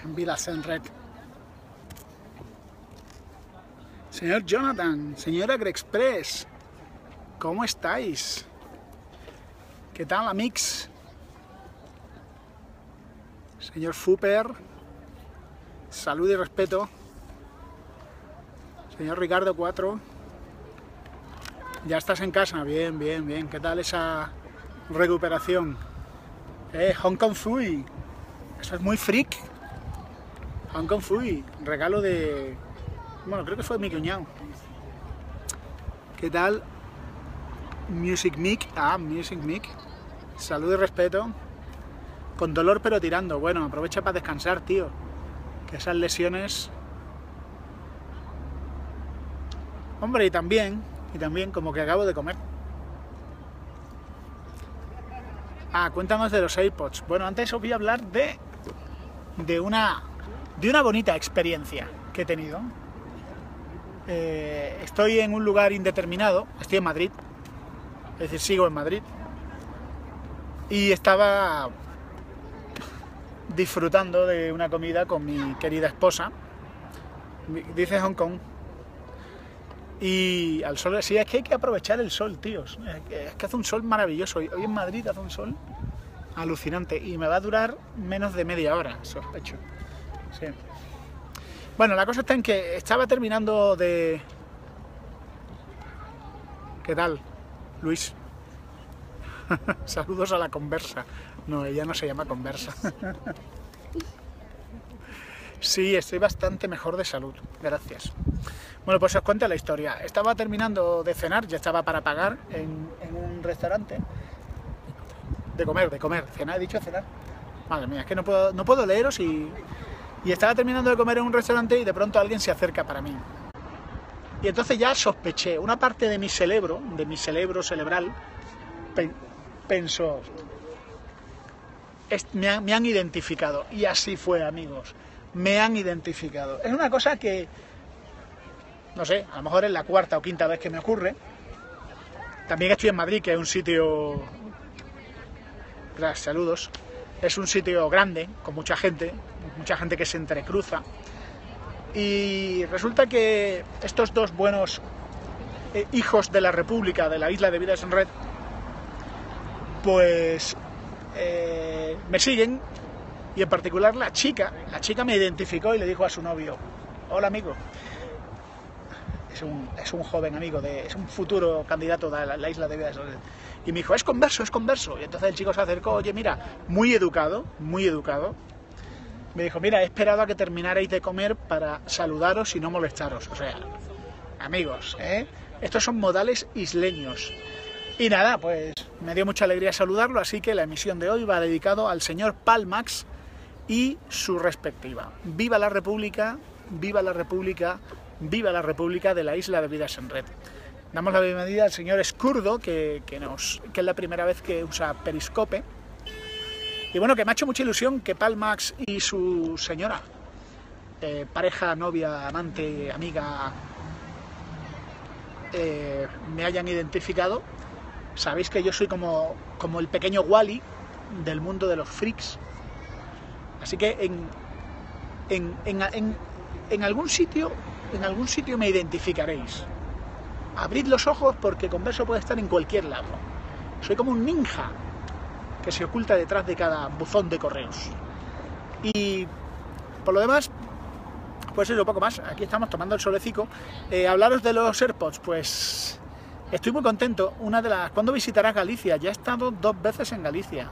Vila Senret. Señor Jonathan, señora Grexpress, ¿cómo estáis? ¿Qué tal, amix? Señor Fuper, salud y respeto. Señor Ricardo 4, ya estás en casa, bien, bien, bien. ¿Qué tal esa recuperación? Hong Kong Fui, eso es muy freak. Hong Kong Fui, regalo de... Bueno, creo que fue mi cuñado. ¿Qué tal? Music Mic, Music Mic. Salud y respeto. Con dolor pero tirando. Bueno, aprovecha para descansar, tío. Que esas lesiones... Hombre, y también como que acabo de comer. Cuéntanos de los AirPods. Bueno, antes os voy a hablar de una bonita experiencia que he tenido. Estoy en un lugar indeterminado, estoy en Madrid, es decir, sigo en Madrid, y estaba disfrutando de una comida con mi querida esposa, dice Hong Kong, y al sol, sí, es que hay que aprovechar el sol, tíos, es que hace un sol maravilloso, hoy en Madrid hace un sol alucinante, y me va a durar menos de media hora, sospecho, sí. Bueno, la cosa está en que estaba terminando de... ¿Qué tal, Luis? Saludos a la Conversa. No, ella no se llama Conversa. Sí, estoy bastante mejor de salud, gracias. Bueno, pues os cuento la historia. Estaba terminando de cenar, ya estaba para pagar en un restaurante. De comer. ¿Cenar? ¿He dicho cenar? Madre mía, es que no puedo leeros y estaba terminando de comer en un restaurante y de pronto alguien se acerca para mí. Y entonces ya sospeché, una parte de mi cerebro cerebral, pensó, me han identificado. Y así fue, amigos, me han identificado. Es una cosa que, no sé, a lo mejor es la cuarta o quinta vez que me ocurre. También estoy en Madrid, que es un sitio... Gracias, saludos. Es un sitio grande, con mucha gente que se entrecruza. Y resulta que estos dos buenos hijos de la República, de la isla de Vila Senret, pues me siguen, y en particular la chica me identificó y le dijo a su novio: hola, amigo. Es un joven amigo, es un futuro candidato de la isla de Vila Senret. Y me dijo, es converso. Y entonces el chico se acercó, oye, mira, muy educado. Me dijo, mira, he esperado a que terminarais de comer para saludaros y no molestaros. O sea, amigos, estos son modales isleños. Y nada, pues me dio mucha alegría saludarlo, así que la emisión de hoy va dedicado al señor Palmax y su respectiva. ¡Viva la República! ¡Viva la República! ¡Viva la República de la isla de Vila Senret! Damos la bienvenida al señor Escurdo, que es la primera vez que usa Periscope. Y bueno, que me ha hecho mucha ilusión que Palmax y su señora, pareja, novia, amante, amiga, me hayan identificado. Sabéis que yo soy como el pequeño Wally del mundo de los freaks. Así que en algún sitio me identificaréis. Abrid los ojos porque Converso puede estar en cualquier lado. Soy como un ninja que se oculta detrás de cada buzón de correos. Y por lo demás, pues eso, poco más. Aquí estamos tomando el solecico. Hablaros de los AirPods, pues estoy muy contento. ¿Cuándo visitarás Galicia? Ya he estado 2 veces en Galicia.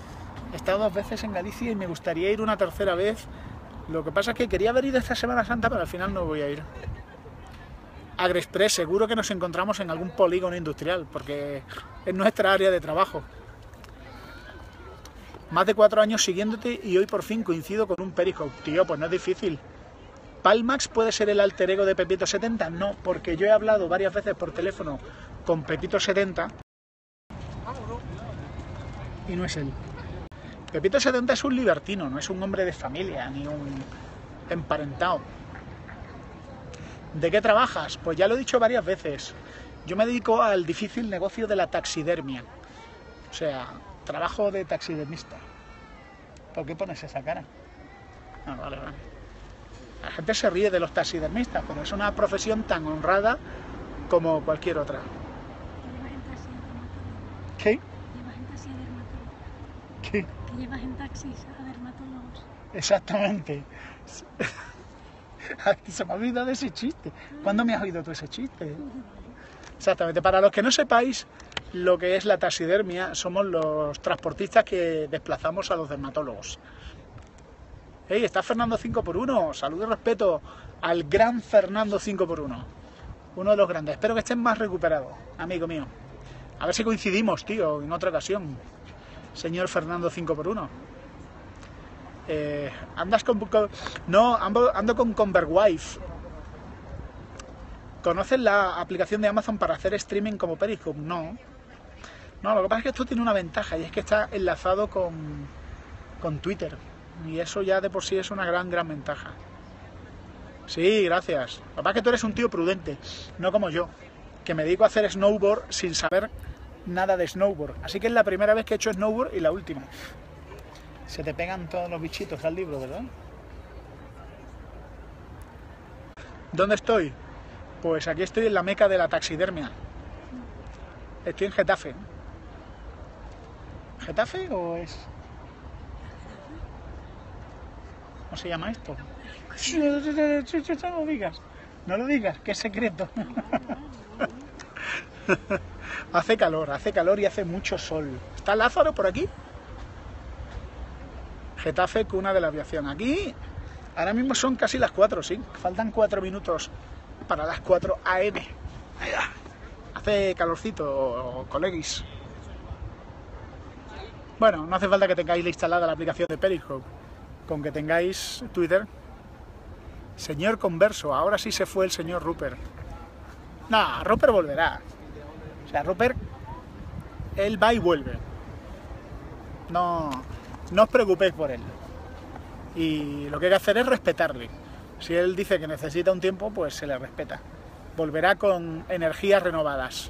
Y me gustaría ir una tercera vez. Lo que pasa es que quería haber ido esta Semana Santa, pero al final no voy a ir. AgriExpress, seguro que nos encontramos en algún polígono industrial, porque es nuestra área de trabajo. Más de 4 años siguiéndote y hoy por fin coincido con un Periscope. Tío, pues no es difícil. ¿Palmax puede ser el alter ego de Pepito70? No, porque yo he hablado varias veces por teléfono con Pepito70 y no es él. Pepito70 es un libertino, no es un hombre de familia, ni un emparentado. ¿De qué trabajas? Pues ya lo he dicho varias veces. Yo me dedico al difícil negocio de la taxidermia. O sea, trabajo de taxidermista. ¿Por qué pones esa cara? Ah, vale, vale. La gente se ríe de los taxidermistas, pero es una profesión tan honrada como cualquier otra. Lleva gente así a dermatólogos. ¿Qué? Lleva gente así a dermatólogos. ¿Qué? Que lleva gente taxis a dermatólogos. Exactamente. Se me ha olvidado ese chiste. ¿Cuándo me has oído tú ese chiste? Exactamente. Para los que no sepáis lo que es la taxidermia, somos los transportistas que desplazamos a los dermatólogos. ¡Hey! Está Fernando 5x1. Saludo y respeto al gran Fernando 5x1. Uno de los grandes. Espero que estés más recuperado, amigo mío. A ver si coincidimos, tío, en otra ocasión. Señor Fernando 5x1. ¿Andas con...? No, ando con Converwife. ¿Conoces la aplicación de Amazon para hacer streaming como Periscope? No. No, lo que pasa es que esto tiene una ventaja y es que está enlazado con Twitter. Y eso ya de por sí es una gran ventaja. Sí, gracias. Lo que pasa es que tú eres un tío prudente, no como yo, que me dedico a hacer snowboard sin saber nada de snowboard. Así que es la primera vez que he hecho snowboard y la última. Se te pegan todos los bichitos al libro, ¿verdad? ¿Dónde estoy? Pues aquí estoy en la meca de la taxidermia. Estoy en Getafe. ¿Getafe o es...? ¿Cómo se llama esto? No lo digas. No lo digas, que es secreto. Hace calor y hace mucho sol. ¿Está Lázaro por aquí? Getafe, cuna de la aviación. Aquí, ahora mismo son casi las 4, sí. Faltan 4 minutos para las 4 AM. Hace calorcito, coleguis. Bueno, no hace falta que tengáis instalada la aplicación de Periscope. Con que tengáis Twitter. Señor Converso, ahora sí se fue el señor Rupert. No, Rupert volverá. O sea, Rupert, él va y vuelve. No os preocupéis por él. Y lo que hay que hacer es respetarle. Si él dice que necesita un tiempo, pues se le respeta. Volverá con energías renovadas.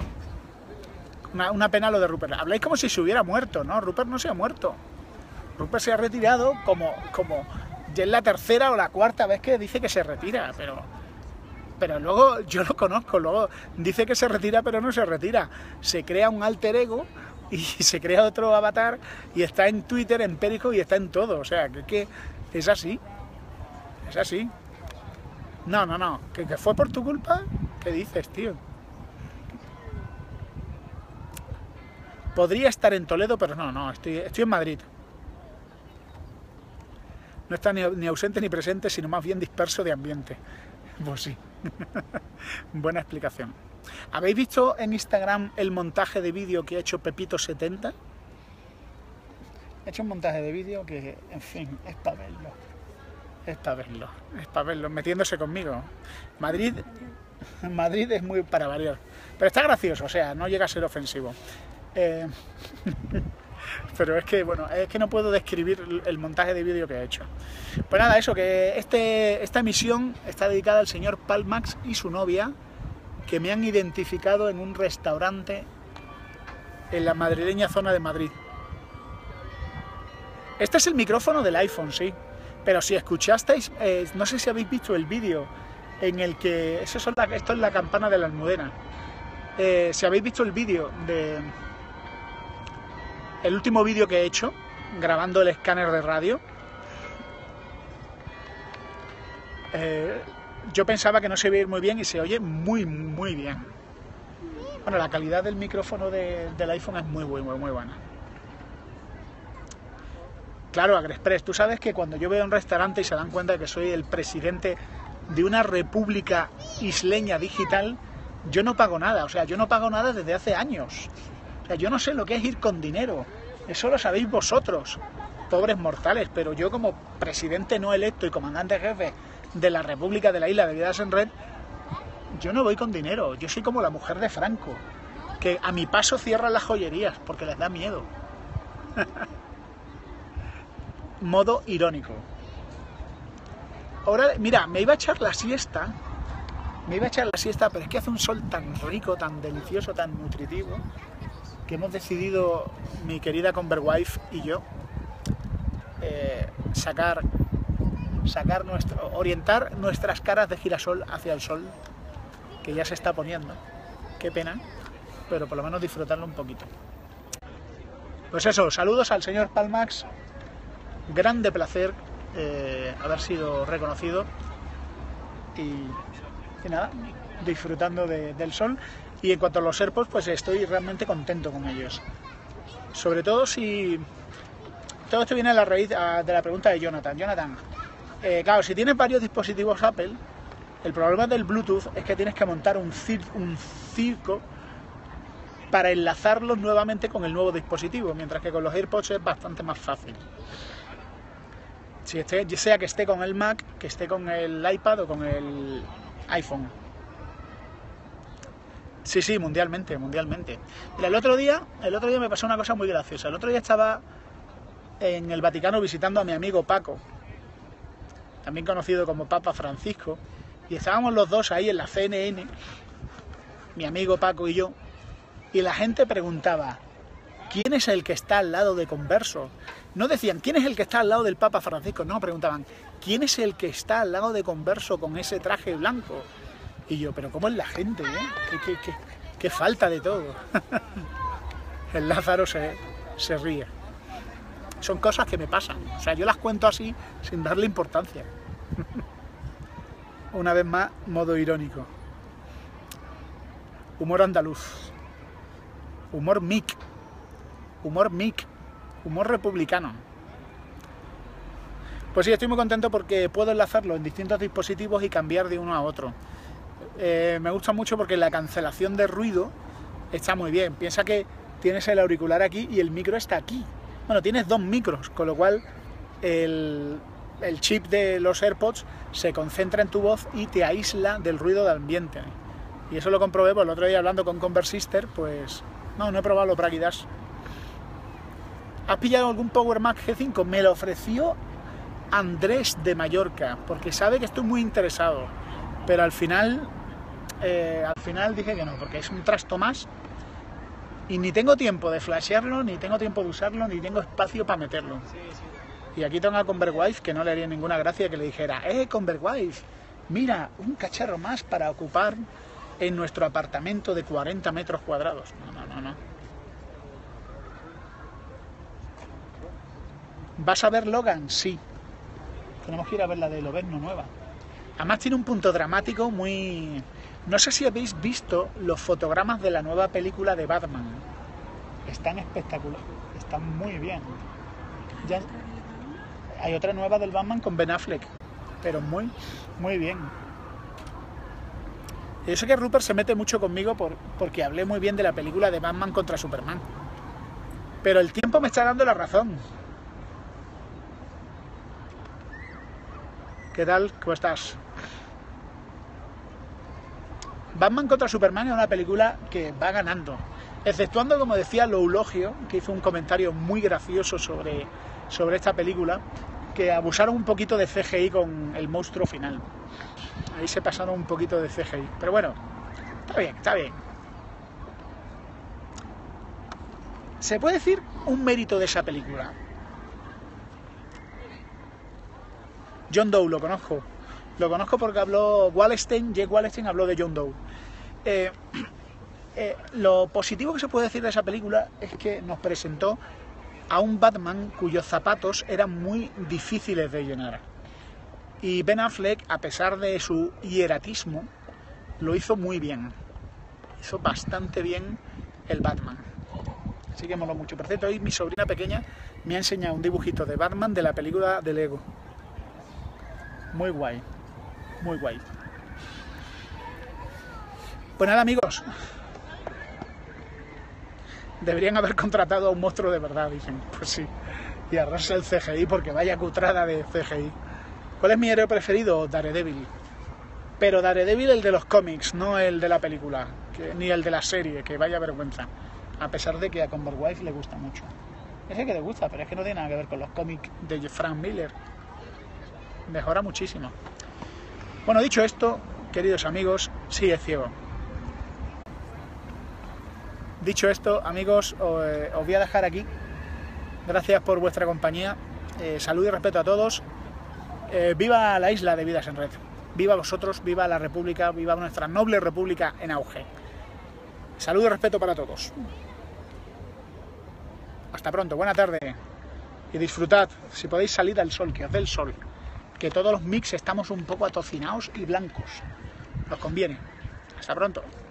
Una pena lo de Rupert. Habláis como si se hubiera muerto, ¿no? Rupert no se ha muerto. Rupert se ha retirado como ya es la tercera o la cuarta vez que dice que se retira, pero luego yo lo conozco, luego dice que se retira pero no se retira, se crea un alter ego y se crea otro avatar y está en Twitter, en Periscope y está en todo, o sea, que es así, es así. No, que fue por tu culpa, ¿qué dices, tío? Podría estar en Toledo, pero no, estoy en Madrid. No está ni ausente ni presente, sino más bien disperso de ambiente. Pues sí. Buena explicación. ¿Habéis visto en Instagram el montaje de vídeo que ha hecho Pepito70? He hecho un montaje de vídeo que, en fin, es para verlo. Es para verlo, metiéndose conmigo. Madrid es muy para variar. Pero está gracioso, o sea, no llega a ser ofensivo. Pero es que, bueno, es que no puedo describir el montaje de vídeo que he hecho. Pues nada, eso, que esta emisión está dedicada al señor Palmax y su novia, que me han identificado en un restaurante en la madrileña zona de Madrid. Este es el micrófono del iPhone, sí. Pero si escuchasteis, no sé si habéis visto el vídeo en el que... esto es la campana de la Almudena. Si habéis visto el vídeo de... el último vídeo que he hecho, grabando el escáner de radio, yo pensaba que no se iba a ir muy bien y se oye muy bien. Bueno, la calidad del micrófono del iPhone es muy buena. Claro, AgriExpress, tú sabes que cuando yo veo un restaurante y se dan cuenta de que soy el presidente de una república isleña digital, yo no pago nada, o sea, yo no pago nada desde hace años. O sea, yo no sé lo que es ir con dinero, eso lo sabéis vosotros, pobres mortales, pero yo como presidente no electo y comandante jefe de la República de la Isla de Vidas en Red, yo no voy con dinero, yo soy como la mujer de Franco, que a mi paso cierran las joyerías porque les da miedo. Modo irónico. Ahora, mira, me iba a echar la siesta, pero es que hace un sol tan rico, tan delicioso, tan nutritivo, que hemos decidido, mi querida Converwife y yo, sacar orientar nuestras caras de girasol hacia el sol, que ya se está poniendo. Qué pena, pero por lo menos disfrutarlo un poquito. Pues eso, saludos al señor Palmax, grande placer haber sido reconocido y nada, disfrutando del sol. Y en cuanto a los AirPods, pues estoy realmente contento con ellos. Sobre todo si... Todo esto viene a la raíz de la pregunta de Jonathan. Jonathan, claro, si tienes varios dispositivos Apple, el problema del Bluetooth es que tienes que montar un circo para enlazarlos nuevamente con el nuevo dispositivo, mientras que con los AirPods es bastante más fácil. Sea que esté con el Mac, que esté con el iPad o con el iPhone. Sí, mundialmente. Mira, el otro día me pasó una cosa muy graciosa. El otro día estaba en el Vaticano visitando a mi amigo Paco, también conocido como Papa Francisco, y estábamos los dos ahí en la CNN, mi amigo Paco y yo, y la gente preguntaba, ¿quién es el que está al lado de Converso? No decían, ¿quién es el que está al lado del Papa Francisco? No, preguntaban, ¿quién es el que está al lado de Converso con ese traje blanco? Y yo, pero ¿cómo es la gente, qué falta de todo. El Lázaro se ríe. Son cosas que me pasan. O sea, yo las cuento así sin darle importancia. Una vez más, modo irónico. Humor andaluz. Humor mic. Humor republicano. Pues sí, estoy muy contento porque puedo enlazarlo en distintos dispositivos y cambiar de uno a otro. Me gusta mucho porque la cancelación de ruido está muy bien. Piensa que tienes el auricular aquí y el micro está aquí. Bueno, tienes dos micros, con lo cual el chip de los AirPods se concentra en tu voz y te aísla del ruido de ambiente. Y eso lo comprobé pues, el otro día hablando con Conversister, pues no he probado los Bragi Dash. ¿Has pillado algún Power Mac G5? Me lo ofreció Andrés de Mallorca, porque sabe que estoy muy interesado, pero al final dije que no, porque es un trasto más y ni tengo tiempo de flashearlo, ni tengo tiempo de usarlo, ni tengo espacio para meterlo. Y aquí tengo a Converwife, que no le haría ninguna gracia que le dijera, Converwife, mira, un cacharro más para ocupar en nuestro apartamento de 40 metros cuadrados. No. ¿Vas a ver Logan? Sí. Tenemos que ir a ver la de Loberno nueva. Además tiene un punto dramático muy... No sé si habéis visto los fotogramas de la nueva película de Batman. Están espectaculares, están muy bien. Ya... Hay otra nueva del Batman con Ben Affleck, pero muy bien. Yo sé que Rupert se mete mucho conmigo porque hablé muy bien de la película de Batman contra Superman. Pero el tiempo me está dando la razón. ¿Qué tal? ¿Cómo estás? Batman contra Superman es una película que va ganando. Exceptuando, como decía, Loulogio, que hizo un comentario muy gracioso sobre esta película, que abusaron un poquito de CGI con el monstruo final. Ahí se pasaron un poquito de CGI. Pero bueno, está bien. ¿Se puede decir un mérito de esa película? John Doe, lo conozco. Lo conozco porque habló Jake Wallenstein habló de John Doe. Lo positivo que se puede decir de esa película es que nos presentó a un Batman cuyos zapatos eran muy difíciles de llenar. Y Ben Affleck, a pesar de su hieratismo, lo hizo muy bien. Hizo bastante bien el Batman. Así que moló mucho. Por cierto, hoy mi sobrina pequeña me ha enseñado un dibujito de Batman de la película de Lego. Muy guay. Muy guay. Pues nada, amigos. Deberían haber contratado a un monstruo de verdad, dicen. Pues sí. Y arrasar el CGI, porque vaya cutrada de CGI. ¿Cuál es mi héroe preferido? Daredevil. Pero Daredevil el de los cómics, no el de la película. Ni el de la serie, que vaya vergüenza. A pesar de que a Converwife le gusta mucho. Ese que le gusta, pero es que no tiene nada que ver con los cómics de Frank Miller. Mejora muchísimo. Bueno, dicho esto, queridos amigos, sí es ciego. Dicho esto, amigos, os voy a dejar aquí. Gracias por vuestra compañía. Salud y respeto a todos. Viva la isla de Vidas en Red. Viva vosotros, viva la República, viva nuestra noble República en auge. Salud y respeto para todos. Hasta pronto, buena tarde. Y disfrutad, si podéis salir al sol, que os dé el sol. Que todos los mix estamos un poco atocinados y blancos. Nos conviene. Hasta pronto.